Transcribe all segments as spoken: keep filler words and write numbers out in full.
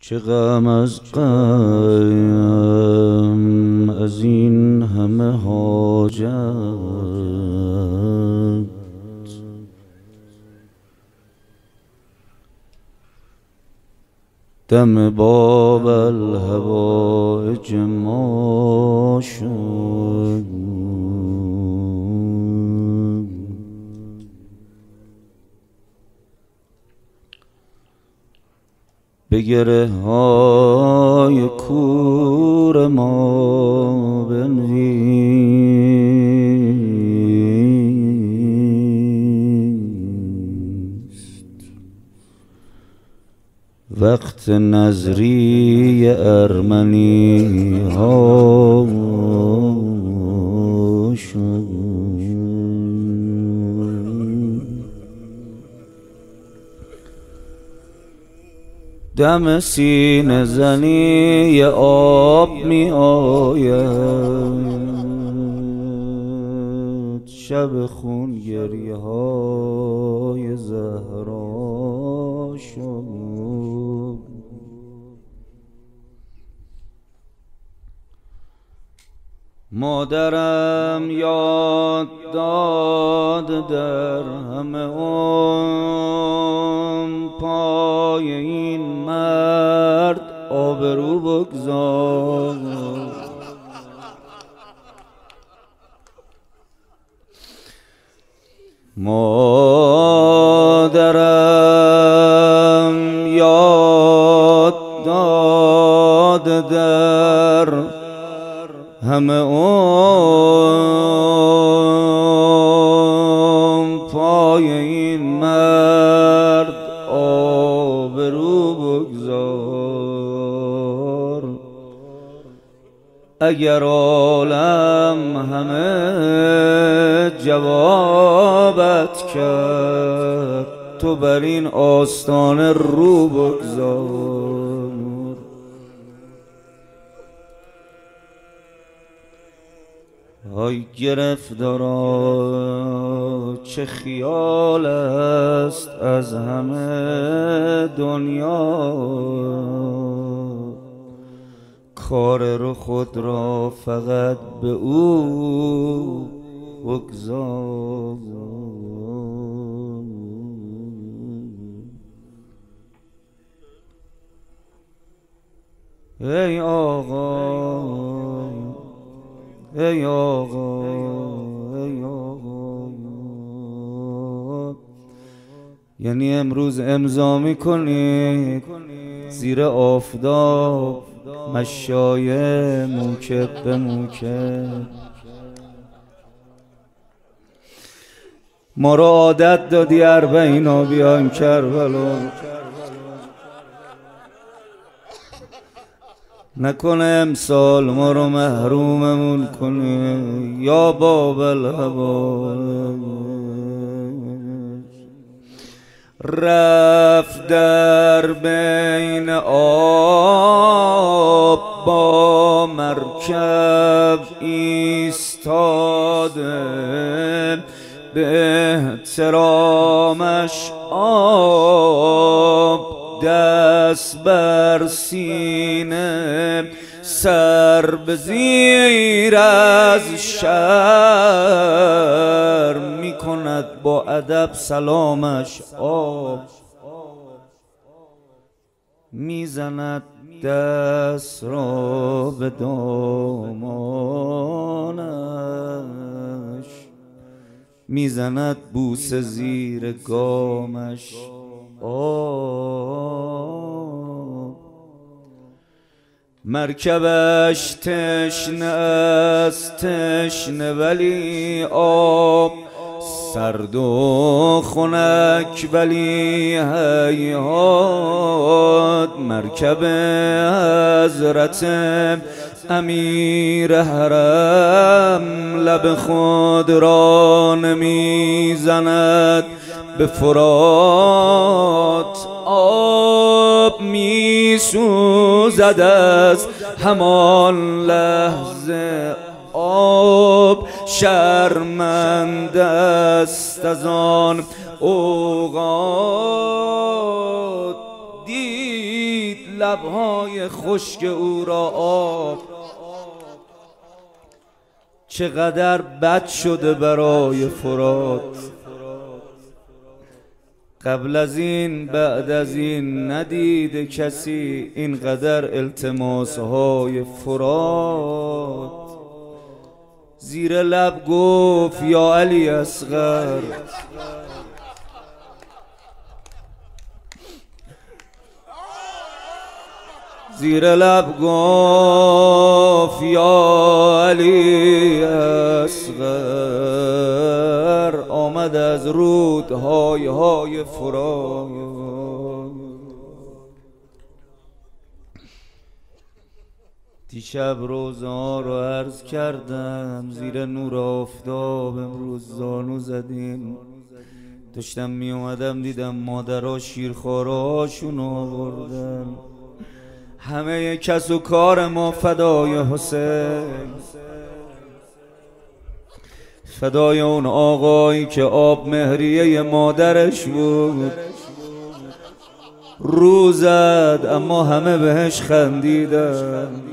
چه غم از غم از این همه حاجت، دم باب الحوائج ما شد. به گره های کور ما بنویس وقت نظری ارمنی ها شد. دم سینه زنی آب می آید، شب خون گریه های زهرا شد. مادرم یاد داد در همه اون پای این مرد آبرو بگذار. مادرم یاد داد در همه اون پای این مرد آبرو بگذار. اگر عالم همه جوابت کرد، تو بر این آستانه رو بگذار. ای گرفتارا چه خیال است از همه دنیا، کار رو خود را فقط به او بگذار. ای آقا ای آقا ای آقا، یعنی امروز امضا میکنید زیر آفتاب مشایه موکب به موکب. ما رو عادت دادی اربعینا بیایم کربلا، نکنه امسال ما رو محروممون کنه یا باب الحوائج. رفت در بین آب با مرکب ایستاده، به احترامش آب دست بر سینه، سر به زیر از شرم می کند با ادب سلامش آب. میزند دست را به دامانش، میزند بوس زیر گامش آب. مرکبش تشنه است تشنه ولی آب، سرد و خنک ولی هیهات. مرکب حضرت امیر حرم لب خود را نمیزند به فرات، آب می سوزد از همان لحظه. آب شرمنده است از آن اوقات، دید لبهای خشک او را آب، چقدر بد شده برای فرات. قبل از این بعد از این ندیده کسی اینقدر التماسهای فرات. زیر لب گفت یا علی اصغر، زیر لب گفت یا علی اصغر، آمد از رودهای های فرات. دیشب روزه ها رو عرض کردم، زیر نور آفتاب امروز زانو زدیم. داشتم می اومدم دیدم مادرها شیرخوارهاشون آوردن. همه کس و کار ما فدای حسین، فدای اون آقایی که آب مهریه مادرش بود. رو زد اما همه بهش خندیدن.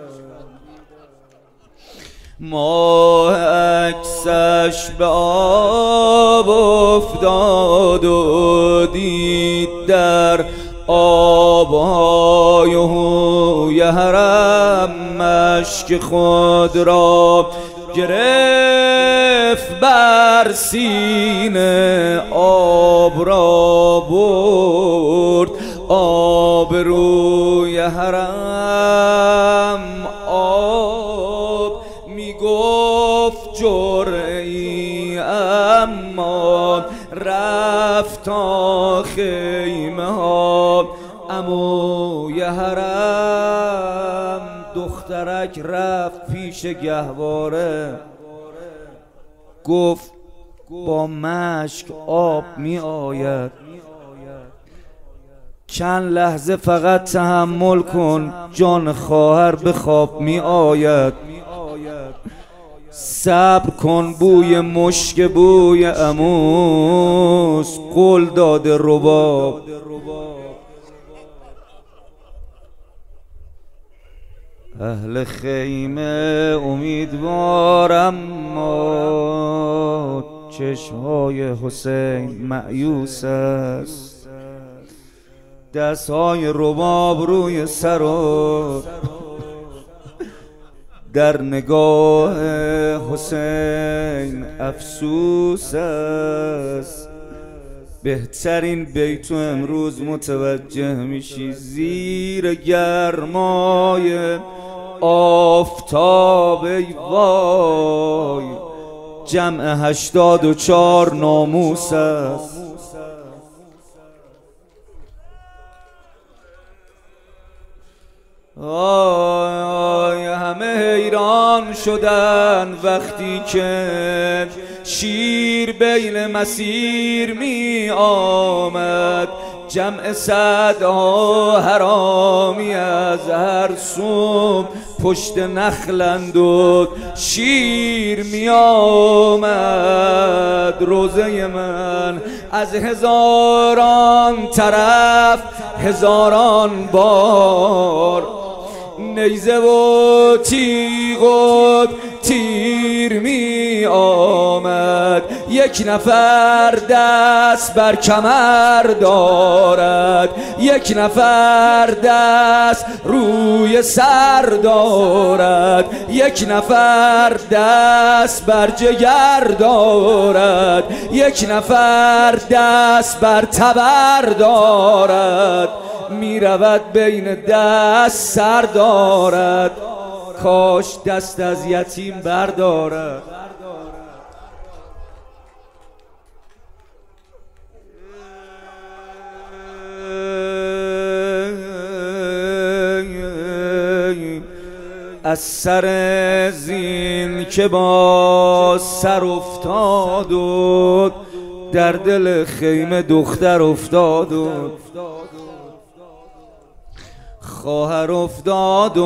ماه عکسش به آب افتاد و دید در آبهای هوی حرم مشک خود را گرفت بر سینه، آب را برد آب روی حرم. آب میگفت جرعی اما رفت تا خیمه ها. عموی حرم دخترک رفت پیش گهواره، گفت با مشک آب می آید، چند لحظه فقط تحمل کن، جان خواهر به خواب می آید. صبر کن بوی مشک بوی عموس، قول داده رباب. اهل خیمه امیدوارم اما چشمهای حسین مأیوس است. دستهای رباب روی سر و در نگاه حسین افسوس است. بهترین بیتو امروز متوجه میشی، زیر گرمای آفتاب ای وای، جمع هشتاد و چار ناموس است. آی همه حیران شدن وقتی که شیر بین مسیر می آمد. جمع صدها حرامی از هر سو پشت نخلند و شیر می آمد. روزه من از هزاران طرف هزاران بار، نیزه و تیغ و تیر می آمد. یک نفر دست بر کمر دارد، یک نفر دست روی سر دارد، یک نفر دست بر جگر دارد، یک نفر دست بر تبر دارد. می رود بین دست سر دارد، کاش دست از یتیم بردارد. از سر زین که با سر افتاد و در دل خیمه دختر افتاد و خواهر افتاد و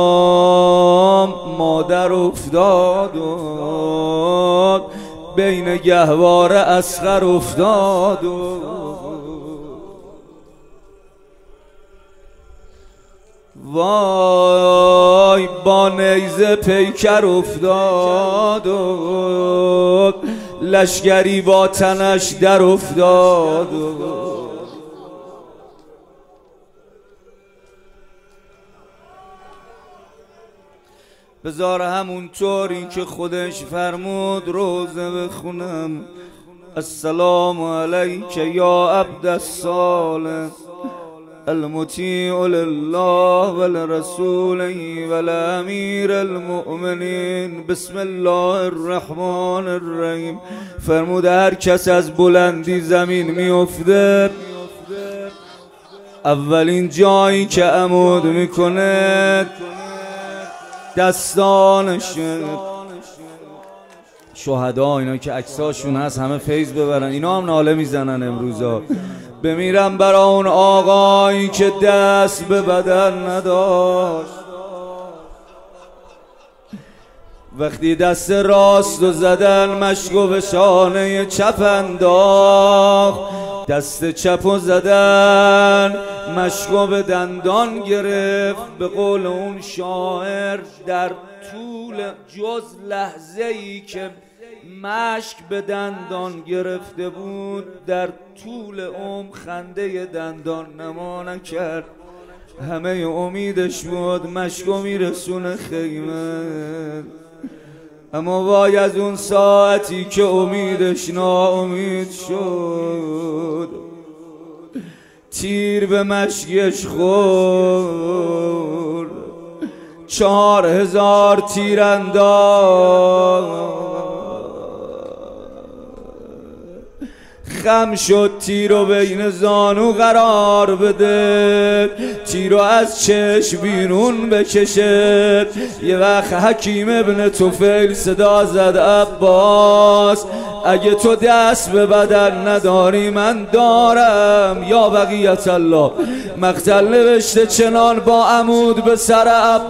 مادر افتاد و بین گهواره اصغر افتاد و وای با نیزه پیکر افتاد و لشگری با تنش در افتاد. بذار همونطوری که خودش فرمود روزه بخونم. السلام علیک یا عبد الصالح المطیع لله ولرسوله ولامیر المؤمنین. بسم الله الرحمن الرحیم. فرمود هر کس از بلندی زمین میفته اولین جایی که عمود میکنه دستانش. شهدا اینا که عکساشون هست همه فیض ببرن، اینا هم ناله میزنن امروزا. بمیرم برا اون آقایی که دست به بدن نداشت، وقتی دست راست و زدن مشکو به شانه چپ انداخت، دست چپ و زدن مشکو به دندان گرفت. به قول اون شاعر در طول جز لحظه ای که مشک به دندان گرفته بود در طول عمر خنده دندان نما نکرد. همه امیدش بود مشکو میرسونه خیمه، اما وای از اون ساعتی که امیدش ناامید شد، تیر به مشکش خورد، چهار هزار تیر انداخت. خم شد تیرو بین زانو قرار بده، تیرو از چشم بیرون بکشه. یه وقت حکیم ابن طفیل صدا زد عباس اگه تو دست به بدن نداری من دارم. یا بقیت الله مقتل نوشته چنان با عمود به سر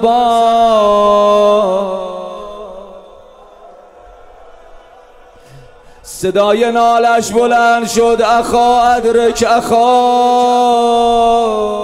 عباس. صدای نالش بلند شد اخا ادرک اخا.